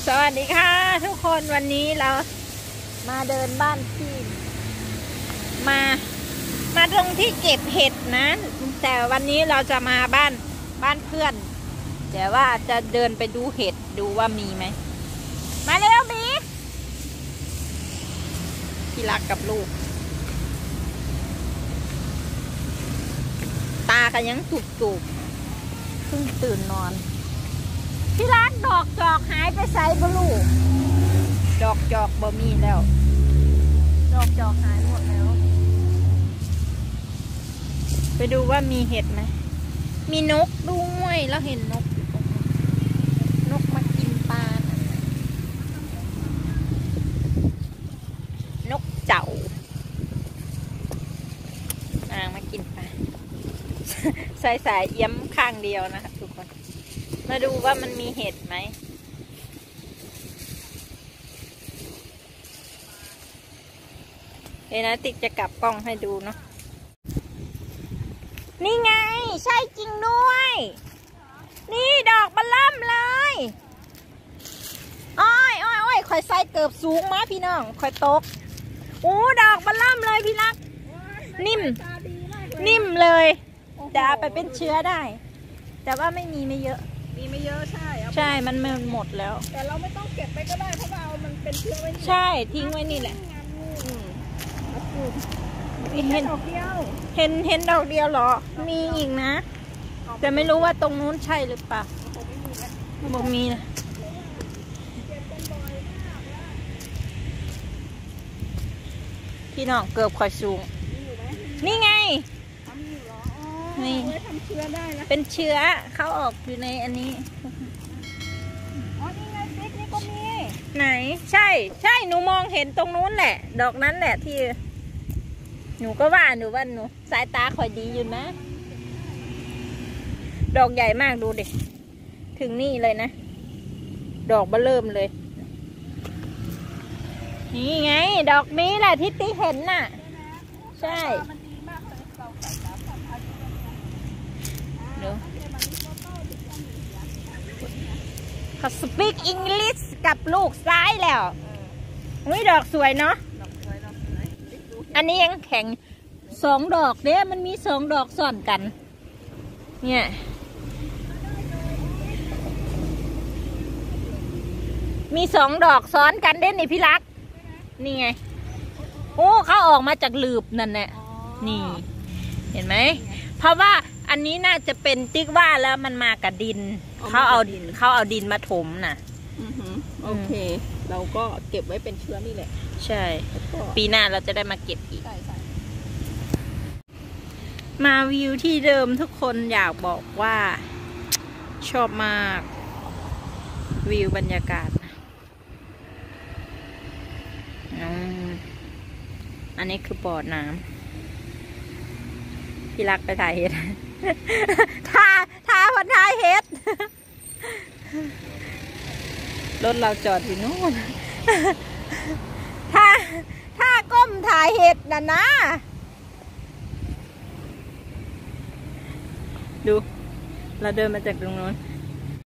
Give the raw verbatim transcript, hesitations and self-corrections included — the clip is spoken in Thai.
สวัสดีค่ะทุกคนวันนี้เรามาเดินบ้านพี่มามาตรงที่เก็บเห็ดนะแต่วันนี้เราจะมาบ้านบ้านเพื่อนแต่ว่าจะเดินไปดูเห็ดดูว่ามีไหมมาเร็วมีพี่รักกับลูกตากันยังตุบตุบเพิ่งตื่นนอนพี่รักดอกจอกหายไปใส่บลูกดอกจอกบ่มีแล้วดอกจอกหายหมดแล้วไปดูว่ามีเห็ดไหมมีนกด้วยแล้วเห็นนกอยู่ตรงนั้นนกมากินปลานกเจ้าอ่างมากินปลาใส่สายเอี้ยมข้างเดียวนะคะทุกคนมาดูว่ามันมีเห็ดไหมเดี๋ยวนะติ๊กจะกลับกล้องให้ดูเนาะนี่ไงใช่จริงด้วยนี่ดอกบะล่ำเลยอ้อยอ้อยอ้อยคอยใส่เกือบสูงมาพี่น้องคอยตกโอ้ดอกบะล่ำเลยพี่รักนิ่มนิ่มเลยจะเอาไปเป็นเชื้อได้แต่ว่าไม่มีไม่เยอะมีไม่เยอะใช่ใช่มันหมดแล้วแต่เราไม่ต้องเก็บไปก็ได้เพราะว่ามันเป็นเชื้อไว้นี่ใช่ทิ้งไว้นี่แหละเห็นดอกเดียวเห็นเห็นดอกเดียวเหรอมีอีกนะแต่ไม่รู้ว่าตรงนู้นใช่หรือเปล่าบอกมีนะพี่น้องเกือบคอยสูงนี่ไงนี่เป็นเชื้อเขาออกอยู่ในอันนี้อ๋อนี่ไงติ๊กนี่ก็มีไหนใช่ใช่หนูมองเห็นตรงนู้นแหละดอกนั้นแหละที่หนูก็ว่าหนูว่าหนูสายตาคอยดีอยู่นะดอกใหญ่มากดูดิถึงนี่เลยนะดอกเบ้อเริ่มเลยนี่ไงดอกนี้แหละที่ติ๊กเห็นน่ะใช่เขาสปีกอังกฤษกับลูกซ้ายแล้วอุ้ยดอกสวยเนาะอันนี้ยังแข็งสองดอกเนี่ยมันมีสองดอกซ้อนกันเนี่ยมีสองดอกซ้อนกันเด่นนี่พี่รักนี่ไงโอ้เขาออกมาจากหลืบนั่นแหละนี่เห็นไหมเพราะว่าอันนี้น่าจะเป็นติ๊กว่าแล้วมันมากับดินเขาเอาดินเขาเอาดินมาถมน่ะโอเคเราก็เก็บไว้เป็นเชื้อนี่แหละใช่ปีหน้าเราจะได้มาเก็บอีกมาวิวที่เดิมทุกคนอยากบอกว่าชอบมากวิวบรรยากาศอันนี้คือบ่อน้ำพี่รักไปถ่ายเห็ดท่าท่าคนถ่ายเห็ดรถเราจอดอยู่นู่นถ้าถ้าก้มถ่ายเห็ดน่ะนะดูเราเดินมาจากตรงนู้น